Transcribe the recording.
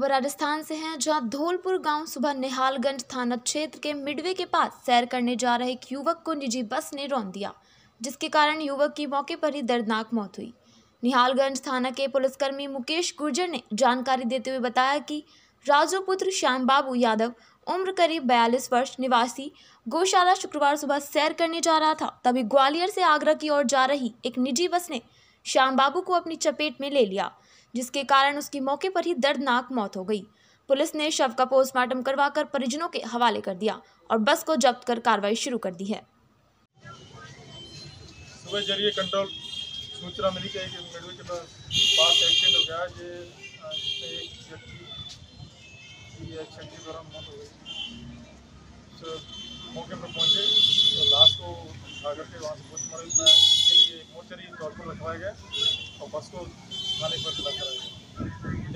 खबर राजस्थान से है, जहां धौलपुर गांव सुबह निहालगंज थाना क्षेत्र के मिडवे के पास सैर करने जा रहे एक युवक को निजी बस ने रौंद दिया, जिसके कारण युवक की मौके पर ही दर्दनाक मौत हुई। निहालगंज थाना के पुलिसकर्मी मुकेश गुर्जर ने जानकारी देते हुए बताया कि राजूपुत्र श्याम बाबू यादव उम्र करीब 42 वर्ष निवासी गौशाला शुक्रवार सुबह सैर करने जा रहा था। तभी ग्वालियर से आगरा की ओर जा रही एक निजी बस ने श्याम बाबू को अपनी चपेट में ले लिया, जिसके कारण उसकी मौके पर ही दर्दनाक मौत हो गई। पुलिस ने शव का पोस्टमार्टम करवाकर परिजनों के हवाले कर दिया और बस को जब्त कर कार्रवाई शुरू कर दी है। सुबह जरिए कंट्रोल सूचना मिली कि मिडवे के पास एक्सीडेंट हो गया, जिसमें एक व्यक्ति की एक्सीडेंट के दौरान मौत हो गई। तो मौके पर पहुंचे तो लाश को उठा करके वहाँ से पोस्टमार्टम के लिए मोर्चरी तौर पर रखवाया गया और बस को थाने पर चला कराया गया।